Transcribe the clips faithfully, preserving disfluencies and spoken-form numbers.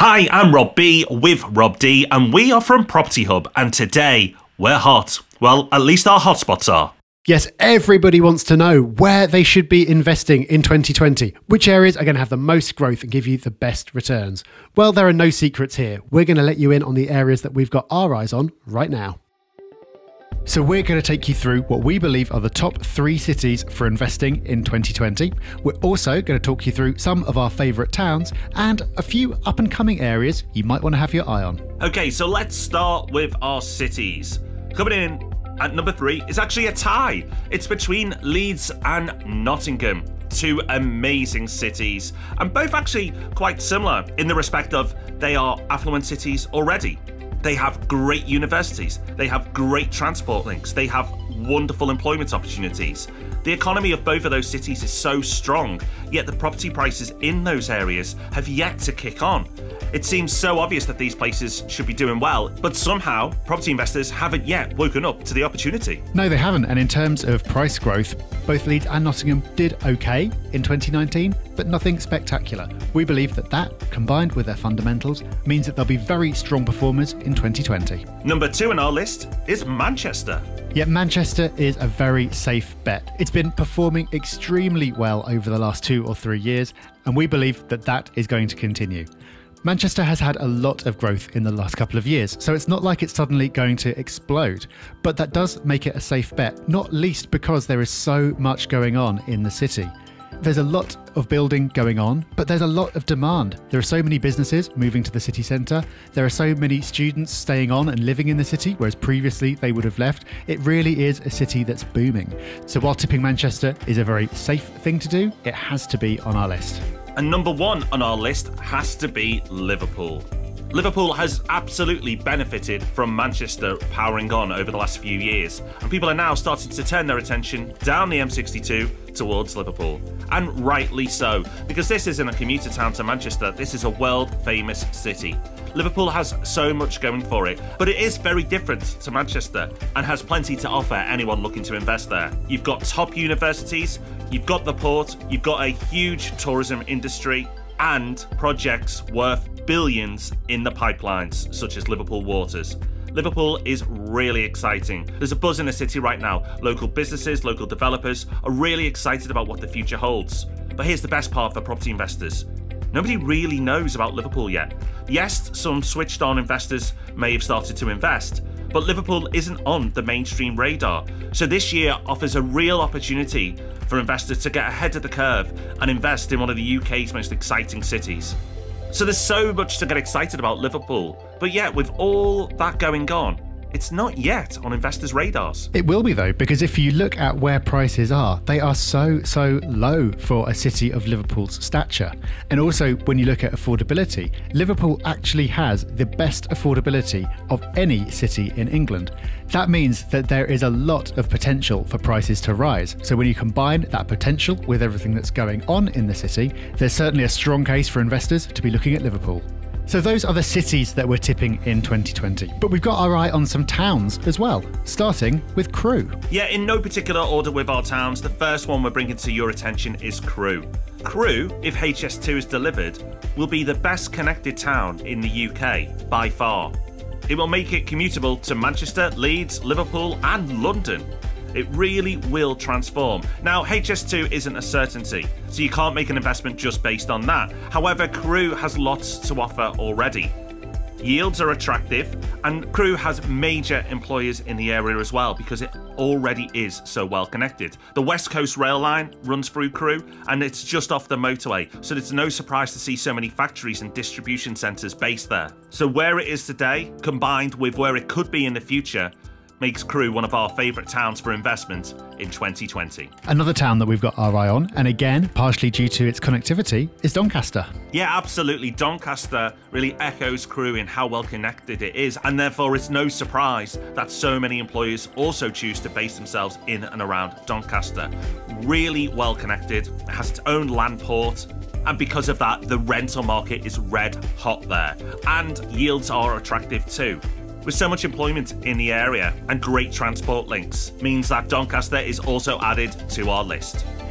Hi, I'm Rob B with Rob D, and we are from Property Hub, and today we're hot. Well, at least our hotspots are. Yes, everybody wants to know where they should be investing in twenty twenty. Which areas are going to have the most growth and give you the best returns? Well, there are no secrets here. We're going to let you in on the areas that we've got our eyes on right now. So we're going to take you through what we believe are the top three cities for investing in twenty twenty. We're also going to talk you through some of our favourite towns and a few up and coming areas you might want to have your eye on. Okay, so let's start with our cities. Coming in at number three is actually a tie. It's between Leeds and Nottingham. Two amazing cities, and both actually quite similar in the respect of they are affluent cities already. They have great universities, they have great transport links, they have wonderful employment opportunities. The economy of both of those cities is so strong, yet the property prices in those areas have yet to kick on. It seems so obvious that these places should be doing well, but somehow property investors haven't yet woken up to the opportunity. No, they haven't, and in terms of price growth, both Leeds and Nottingham did okay in twenty nineteen, but nothing spectacular. We believe that that, combined with their fundamentals, means that they'll be very strong performers in twenty twenty. Number two on our list is Manchester. Yet Manchester is a very safe bet. It's been performing extremely well over the last two or three years, and we believe that that is going to continue. Manchester has had a lot of growth in the last couple of years, so it's not like it's suddenly going to explode, but that does make it a safe bet, not least because there is so much going on in the city. There's a lot of building going on, but there's a lot of demand. There are so many businesses moving to the city centre. There are so many students staying on and living in the city, whereas previously they would have left. It really is a city that's booming. So while tipping Manchester is a very safe thing to do, it has to be on our list. And number one on our list has to be Liverpool. Liverpool has absolutely benefited from Manchester powering on over the last few years, and people are now starting to turn their attention down the M sixty-two towards Liverpool. And rightly so, because this isn't a commuter town to Manchester, this is a world-famous city. Liverpool has so much going for it, but it is very different to Manchester and has plenty to offer anyone looking to invest there. You've got top universities, you've got the port, you've got a huge tourism industry, and projects worth billions in the pipelines, such as Liverpool Waters. Liverpool is really exciting. There's a buzz in the city right now. Local businesses, local developers are really excited about what the future holds. But here's the best part for property investors. Nobody really knows about Liverpool yet. Yes, some switched on investors may have started to invest, but Liverpool isn't on the mainstream radar. So this year offers a real opportunity for investors to get ahead of the curve and invest in one of the U K's most exciting cities. So there's so much to get excited about Liverpool, but yet with all that going on, it's not yet on investors' radars. It will be though, because if you look at where prices are, they are so, so low for a city of Liverpool's stature. And also, when you look at affordability, Liverpool actually has the best affordability of any city in England. That means that there is a lot of potential for prices to rise. So when you combine that potential with everything that's going on in the city, there's certainly a strong case for investors to be looking at Liverpool. So those are the cities that we're tipping in twenty twenty. But we've got our eye on some towns as well, starting with Crewe. Yeah, in no particular order with our towns, the first one we're bringing to your attention is Crewe. Crewe, if H S two is delivered, will be the best connected town in the U K, by far. It will make it commutable to Manchester, Leeds, Liverpool and London. It really will transform. Now, H S two isn't a certainty, so you can't make an investment just based on that. However, Crewe has lots to offer already. Yields are attractive, and Crewe has major employers in the area as well because it already is so well connected. The West Coast Rail Line runs through Crewe, and it's just off the motorway, so it's no surprise to see so many factories and distribution centres based there. So where it is today, combined with where it could be in the future, makes Crewe one of our favourite towns for investment in twenty twenty. Another town that we've got our eye on, and again, partially due to its connectivity, is Doncaster. Yeah, absolutely. Doncaster really echoes Crewe in how well connected it is, and therefore it's no surprise that so many employers also choose to base themselves in and around Doncaster. Really well connected, it has its own land port, and because of that, the rental market is red hot there, and yields are attractive too. With so much employment in the area and great transport links, means that Doncaster is also added to our list.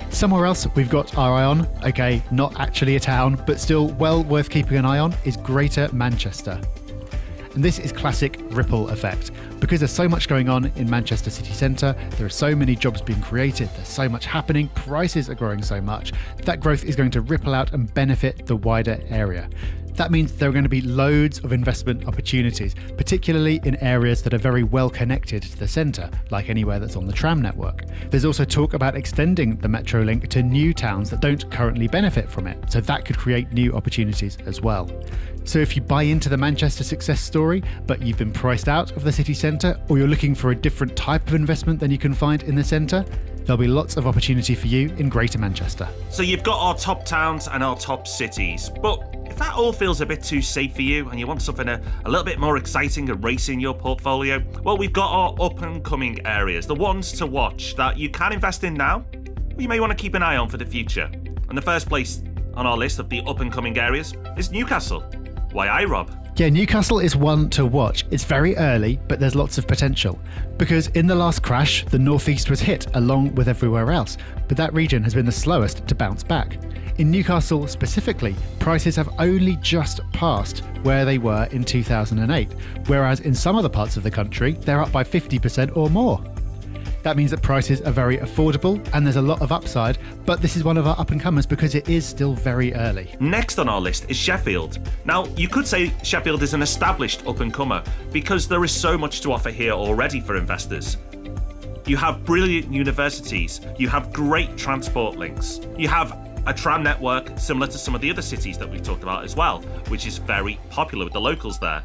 Somewhere else we've got our eye on, okay, not actually a town, but still well worth keeping an eye on, is Greater Manchester. And this is classic ripple effect. Because there's so much going on in Manchester city centre, there are so many jobs being created, there's so much happening, prices are growing so much, that growth is going to ripple out and benefit the wider area. That means there are going to be loads of investment opportunities, particularly in areas that are very well connected to the centre, like anywhere that's on the tram network. There's also talk about extending the metro link to new towns that don't currently benefit from it, so that could create new opportunities as well. So if you buy into the Manchester success story, but you've been priced out of the city centre, or you're looking for a different type of investment than you can find in the centre, there'll be lots of opportunity for you in Greater Manchester. So you've got our top towns and our top cities, but if that all feels a bit too safe for you and you want something a, a little bit more exciting and racy in your portfolio, well, we've got our up and coming areas, the ones to watch that you can invest in now, or you may want to keep an eye on for the future. And the first place on our list of the up and coming areas is Newcastle. Why I, Rob? Yeah, Newcastle is one to watch. It's very early, but there's lots of potential. Because in the last crash, the northeast was hit along with everywhere else, but that region has been the slowest to bounce back. In Newcastle specifically, prices have only just passed where they were in two thousand eight, whereas in some other parts of the country, they're up by fifty percent or more. That means that prices are very affordable and there's a lot of upside, but this is one of our up-and-comers because it is still very early. Next on our list is Sheffield. Now, you could say Sheffield is an established up-and-comer because there is so much to offer here already for investors. You have brilliant universities, you have great transport links, you have a tram network similar to some of the other cities that we've talked about as well, which is very popular with the locals there.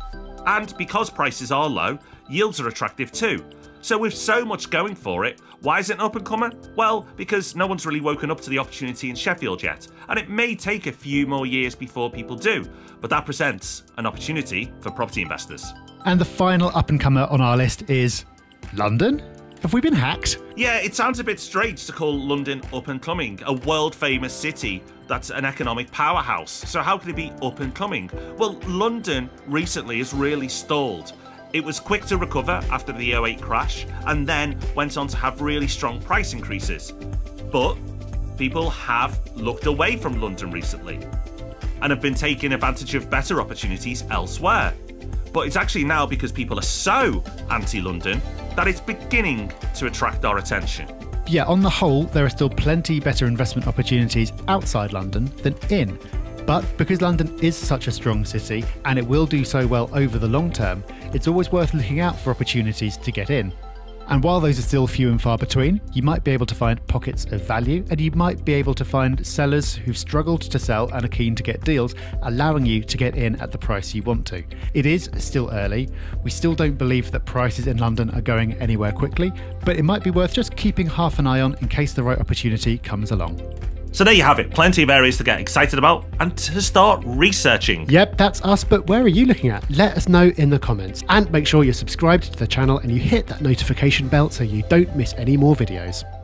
And because prices are low, yields are attractive too. So with so much going for it, why is it an up-and-comer? Well, because no one's really woken up to the opportunity in Sheffield yet, and it may take a few more years before people do, but that presents an opportunity for property investors. And the final up-and-comer on our list is London? Have we been hacked? Yeah, it sounds a bit strange to call London up-and-coming, a world-famous city that's an economic powerhouse. So how could it be up-and-coming? Well, London recently has really stalled. It was quick to recover after the oh eight crash and then went on to have really strong price increases. But people have looked away from London recently and have been taking advantage of better opportunities elsewhere. But it's actually now because people are so anti-London that it's beginning to attract our attention. Yeah, on the whole, there are still plenty better investment opportunities outside London than in. But because London is such a strong city and it will do so well over the long term, it's always worth looking out for opportunities to get in. And while those are still few and far between, you might be able to find pockets of value and you might be able to find sellers who've struggled to sell and are keen to get deals, allowing you to get in at the price you want to. It is still early. We still don't believe that prices in London are going anywhere quickly, but it might be worth just keeping half an eye on in case the right opportunity comes along. So there you have it, plenty of areas to get excited about and to start researching. Yep, that's us, but where are you looking at? Let us know in the comments. And make sure you're subscribed to the channel and you hit that notification bell so you don't miss any more videos.